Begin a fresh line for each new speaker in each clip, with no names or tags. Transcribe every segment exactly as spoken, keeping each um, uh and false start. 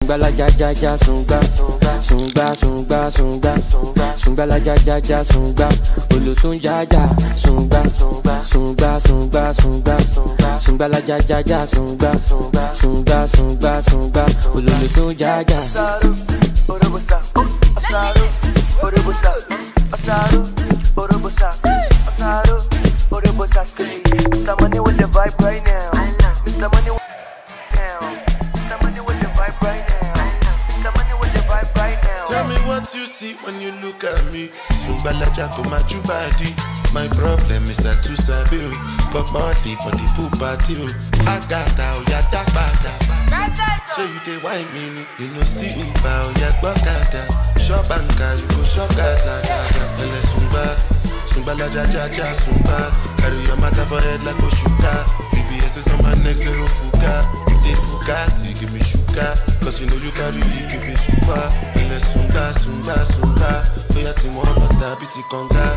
Sungba la ja ja ja sungba, sungba sungba sungba, sungba la ja ja ja sungba, olo sunja ja sungba, sungba sungba sungba, sungba la ja ja ja sungba, sungba sungba sungba, olo sunja ja. Asaru, orobosa, asaru, orobosa, asaru, orobosa, asaru, orobosa. Mister Money with the vibe right now. Mister Money with now. Mister Money with the vibe right now. Mister Money with the vibe right now.
Tell me what you see when you look at me. Sungba la jako majubadi. My problem is I too sabi. Pop money for the pool party. I got out ya dark bada. So you dey wine me, you know see Uba or ya bakada. Shop banka, you go shop gada. Ele sungba, sungba la ja ja ja sungba. Carry your matter for head like Oshuka. V V S is on my neck, zero fuka. You dey puka, see give me shuka. Cause you know you carry it, give me super. Ele sungba, sungba, sungba. Oya ti mo bata biti konga.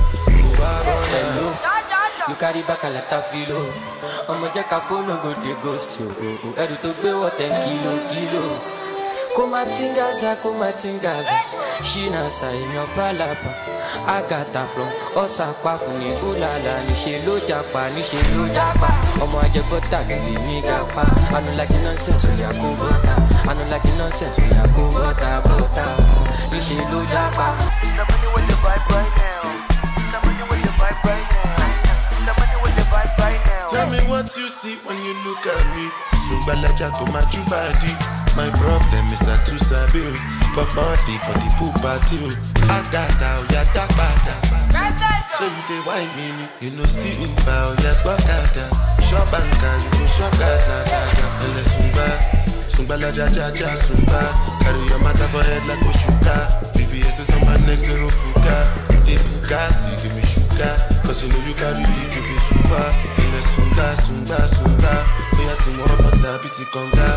Hello, you carry back a lot of filo. I'm a jack of phone, go the ghost you. Edu to be what ten kilo kilo. Kuma tingaza, kuma tingaza. Shina sa inyo falapa. Agata from Osaka funi ulala. Nishe lo japa, nishe lo japa. Omo aje bota geli Mika pa. I don't like nonsense we are kubota. I don't like nonsense we are kubota bota. Nishe lo japa.
Mister Money with the vibe right now. Mister Money with the vibe right now. Mister Money with the vibe right now.
Tell me what you see when you look at me. Sungba la jako majubadi. My problem is I too sabi. Pop money for the pool party. I got out ya dark bada. So you dey wine me, you know see Uba or ya bakada. Shop banka, you go shop gada. Ele sungba, sungba la ja ja ja sungba. Carry your matter for head like Oshuka. V V S is on my neck, zero fuka. You dey puka, see give me shuka. Cause you know you carry it, give me super. Ele sungba, sungba, sungba. Oya ti mo bata biti konga.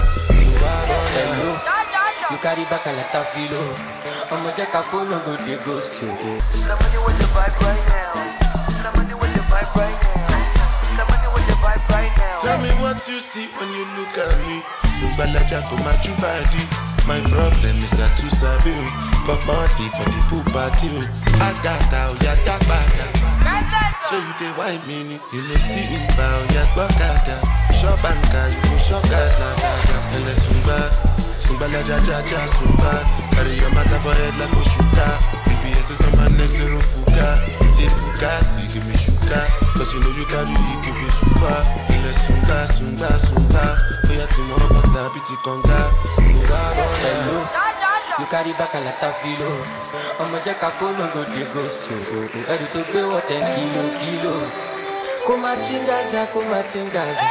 Hello, you carry back a lot of filo. I'm a jack of phone, go the ghost you.
Mister Money with the vibe right now. Mister Money with the vibe right now. Mister Money with the vibe right now.
Tell me what you see when you look at me. Sungba la jako majubadi. My problem is I too sabi. Pop money for the pool party. I got out ya dark bada. So you dey wine me, you know see Uba or ya bakada. Shop banka, you go shop gada. Ele sungba, sungba la ja ja ja sungba. Carry your matter for head like Oshuka. V V S is on my neck, zero fuka. You dey puka, see give me shuka. Cause you know you carry it, give me super. Ele sungba, sungba, sungba. Oya ti mo bata biti konga.
Hello, you carry back a lot of filo. I'm a jack of phone, go the ghost you. Edu to be what ten kilo kilo. Kuma tingaza, kuma tingaza.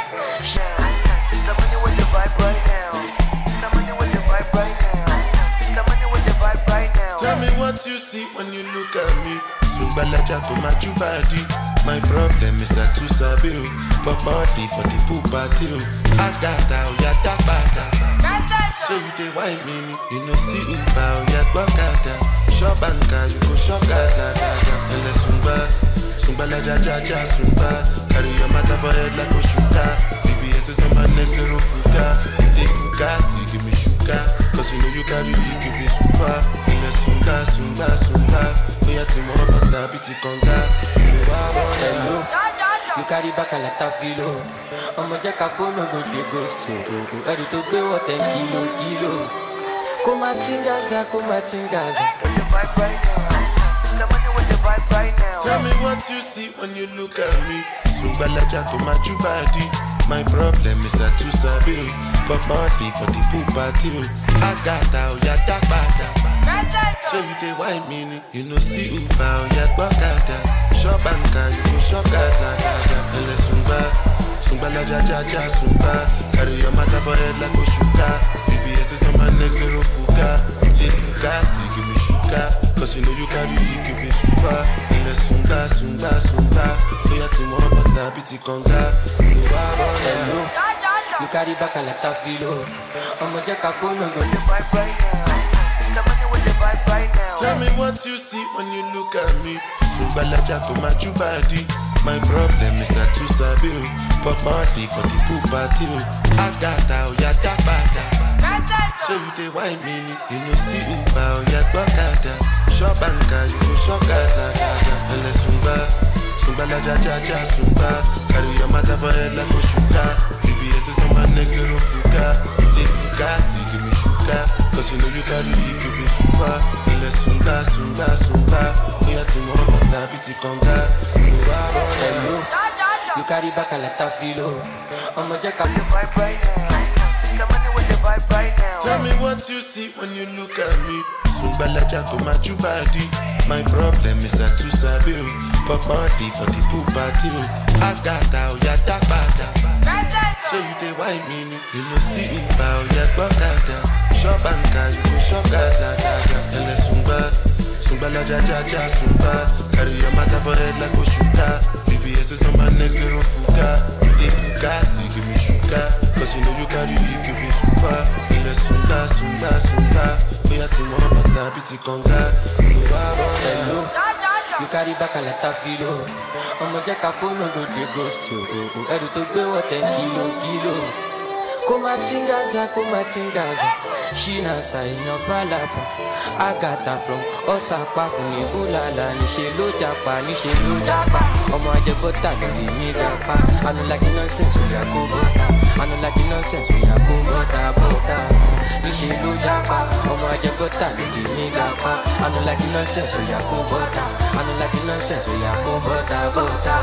Mister Money with the vibe right now. Mister Money with the vibe right now. Mister Money with the vibe right now.
Tell me what you see when you look at me. Sungba la jako majubadi. My problem is I too sabi. Pop money for the pool party. I got out ya dark bada. So you dey wine me, you know see Uba or ya bakada. Shop banka, you go shop gada. Ele sungba, sungba la ja ja ja sungba. Carry your matter for head like Oshuka. V V S is on my neck, zero fuka. You dey puka, see give me shuka. Cause you know you carry it, give me super. Ele sungba, sungba, sungba. Oya ti mo bata biti konga.
Hello, you carry back a lot of filo. I'm a jack of phone, go the ghost you. Edu to be what ten kilo kilo. Kuma tingaza, kuma tingaza.
With the vibe right now. Mister Money with the vibe right now.
Tell me what you see when you look at me. Sungba la jako majubadi. My problem is I too sabi. Pop money for the pool party. I got out ya dark bada. So you dey wine me, you know see Uba or ya bakada. Shop banka, you go shop gada. Ele sungba, sungba la ja ja ja sungba. Carry your matter for head like Oshuka. V V S is on my neck, zero fuka. You dey puka, see give me shuka. Cause you know you carry it, give me super. Ele sungba, sungba, sungba. Oya ti mo bata biti konga.
Hello, you carry back a lot of filo. I'm a jack of phone, go the
vibe right now. Mister Money with the vibe right now.
Tell me what you see when you look at me. Sungba la jako majubadi. My problem is I too sabi. Pop money for the pool party. I got out ya dark bada. Show you the wine mini, you know see Uber or ya Bakada. Shop banker, you go shop gada gada. And let's Sungba, Sungba la ja ja ja Sungba. Carry your matter for head like a sugar. V V S is on my neck, zero fuga. You take Bugatti, give me sugar. Cause you know you carry it, give me super. And let's Sungba, Sungba, Sungba. We are team up, but now biti conga. You are on
you carry back a lot of filo. I'm a jack up
The vibe right now. The money with the vibe right now.
Tell me what you see when you look at me. Sungba la jako machu body. My problem is I too sabi. Pop money for the pool party. I got out ya dark bada. Show you the white mini. You know see Uba or ya Bakada. Shop banker, you go shop gada gada. And let's Sungba, Sungba la ja ja ja Sungba. Carry your matter for head like a sugar. V V S is on my neck, zero fuga. You take Bugatti, give me sugar. Cause you know you carry it, give me super. And let's Sungba, Sungba, Sungba. We are team up, but now biti conga. You are on
you carry back a lot of filo. I'm a jack up on the ghost. Edu to be what ten kilo kilo. Kuma tingaza, kuma tingaza. Shina sa inyo falapa. Agata from Osaka from Ibulala. Nishe lo japa, nishe lo japa. Omo ajebota lo di mi japa. I don't like nonsense, we are kubota. I don't like nonsense, we are kubota, bota. Nishe lo japa. Omo ajebota lo di mi japa. I don't like nonsense, we are kubota. I don't like nonsense, we are kubota, bota.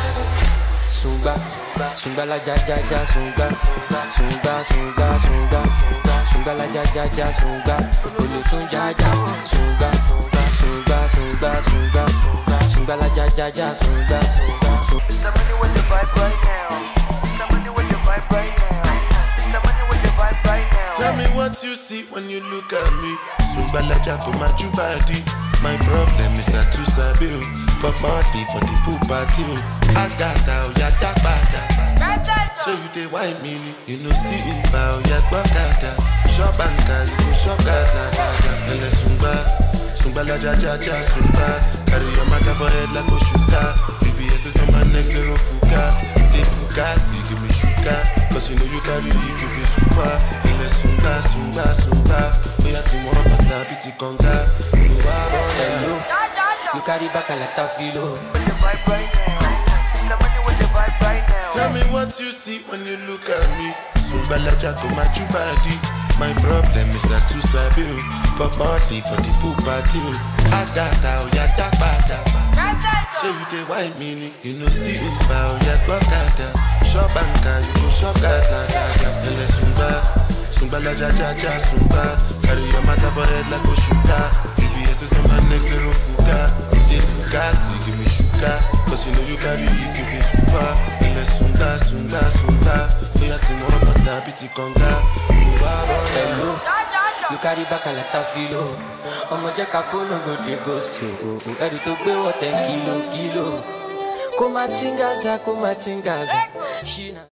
Sungba, Sungba la ja ja ja Sungba, Sungba, Sungba, Sungba, Sungba la ja ja ja Sungba, Olu Sungja ja, Sungba, Sungba, Sungba, Sungba, Sungba la ja ja ja Sungba.
The money with the vibe right now. The money with the vibe right now. The money with the vibe right now.
Tell me what you see when you look at me. Sungba la jako machu body. My problem is I too sabi. Pop money for the pool party. I got out ya dark bada. Show you the white mini. You know see Uba or ya Bakada. Shop banker, you go shop gada gada. And let's Sungba, Sungba la ja ja ja Sungba. Carry your matter for head like a sugar. V V S is on my neck, zero fuga. You take Bugatti, give me sugar. Cause you know you carry it, give me super. And let's Sungba, Sungba, Sungba. We are team up, but now biti conga. You are on
you carry back a lot of filo.
With the vibe right now. The money with the vibe right now.
Tell me what you see when you look at me. Sungba la jako machu body. My problem is I too sabi. Pop money for the pool party. I got out ya dark bada. Show you the white mini. You know see Uba or ya Bakada. Shop banker, you go shop gada gada. And let's Sungba, Sungba la ja ja ja Sungba. Carry your matter for head like a sugar. V V S is on my neck, zero fuga. You take Bugatti, give me sugar. Cause you know you carry it, give me super. And let's Sungba, Sungba, Sungba. We are team up, but now biti conga. You are on
you carry back a lot of filo. I'm a jack up on the ghost. Edu to be what ten kilo kilo. Kuma tingaza, kuma tingaza. Shina